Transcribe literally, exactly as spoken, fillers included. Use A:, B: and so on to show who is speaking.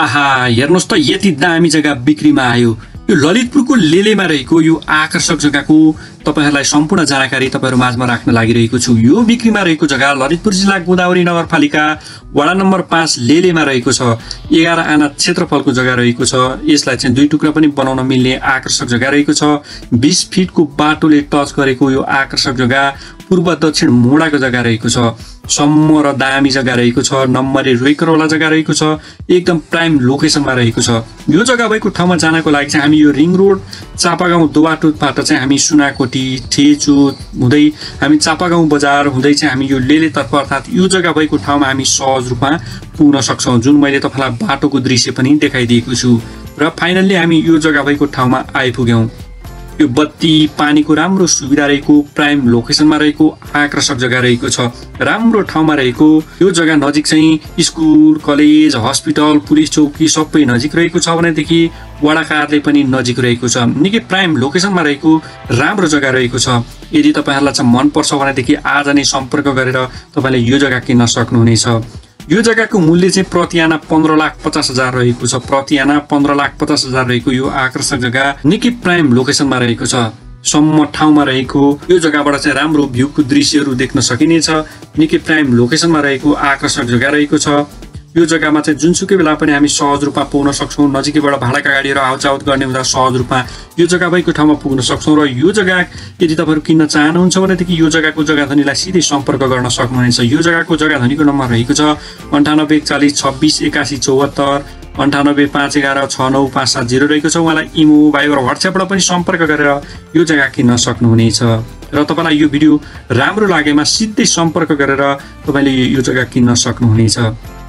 A: आहा हेर्नुस् त यति दामी जग्गा बिक्रीमा आयो। यो ललितपुरको लेलेमा रहेको यो आकर्षक जग्गाको तपाईहरुलाई सम्पूर्ण जानकारी तपाईहरु माझमा राख्न लागिरहेको छु। यो बिक्रीमा रहेको जग्गा ललितपुर जिल्ला गोदावरी नगरपालिका वडा नम्बर पाँच लेलेमा रहेको छ। एघार आना क्षेत्रफलको जग्गा रहेको छ। यसलाई चाहिँ दुई टुक्रा पनि बनाउन मिल्ने आकर्षक जग्गा रहेको छ। बीस फिटको बाटोले टच गरेको यो आकर्षक जग्गा पूर्व दक्षिण मोडाको जग्गा रहेको छ। सम्म र दामी जग्गा रहेको छ। नम्बरी रोइकरवाला जग्गा रहेको छ। एकदम प्राइम लोकेसनमा रहेको छ। यो जग्गा भएको ठाउँमा जानको लागि चाहिँ हामी यो रिङ रोड चापागाउँ दोबाटोबाट चाहिँ हामी सुनाकोटी ठेचु हुँदै हामी चापागाउँ बजार हुँदै चाहिँ हामी यो लेलेतर्फ अर्थात् यो जग्गा भएको ठाउँमा हामी सहज रूपमा पुग्न सक्छौं, जुन मैले तपाईलाई बाटोको दृश्य पनि देखाइदिएको छु। र फाइनल्ली हामी यो जग्गा भएको ठाउँमा आइपुग्यौं। यो बत्ती पानीको राम्रो सुविधा रहेको प्राइम लोकेसनमा रहेको आकर्षक जग्गा रहेको छ। राम्रो ठाउँमा रहेको यो जग्गा नजिक चाहिँ स्कुल कलेज हस्पिटल पुलिस चौकी सबै नजिक रहेको छ भनेदेखि वडा कार्यालय पनि नजिक रहेको छ। निकै प्राइम लोकेसनमा रहेको राम्रो जग्गा रहेको छ। यदि तपाईहरुलाई चाहिँ मन पर्छ भनेदेखि आज नै सम्पर्क गरेर तपाईले यो जग्गा किन्न सक्नुहुनेछ। यो जग्गाको मूल्य चाहिँ प्रति आना पन्ध्र लाख पचास हजार रहेको छ। प्रति आना पन्ध्र लाख पचास हजार रहेको यो आकर्षक जग्गा निकै प्राइम लोकेसनमा रहेको छ। सम्म ठाउँमा रहेको यो जग्गाबाट चाहिँ राम्रो भ्यूको दृश्यहरू देख्न सकिनेछ। निकै प्राइम लोकेसनमा रहेको आकर्षक जग्गा रहेको छ। यो जग्गामा चाहिँ जुनसुकै बेला पनि हामी सहज रूपमा पुग्न सक्छौं। नजिकैबाट भाडाका गाडीहरू आउजाउत गर्ने हुँदा सहज रूपमा यो जग्गा भएको ठाउँमा पुग्न सक्छौं। र यो जग्गा यदि तपाईहरु किन्न चाहनुहुन्छ भनेदेखि यो जग्गाको जग्गाधनीलाई सिधै सम्पर्क गर्न सक्नुहुनेछ। यो जग्गाको जग्गाधनीको नम्बर रहेको छ अन्ठानब्बे चालीस छब्बिस एकासी चौहत्तर अन्ठानब्बे पाँच एघार छ नौ पाँच सात जिरो रहेको छ। उहाँलाई इमो भाइबर व्हाट्सएपबाट पनि सम्पर्क गरेर यो जग्गा किन्न सक्नुहुनेछ। र तपाईलाई यो भिडियो राम्रो लागेमा सिधै सम्पर्क गरेर तपाईले यो जग्गा किन्न सक्नुहुनेछ।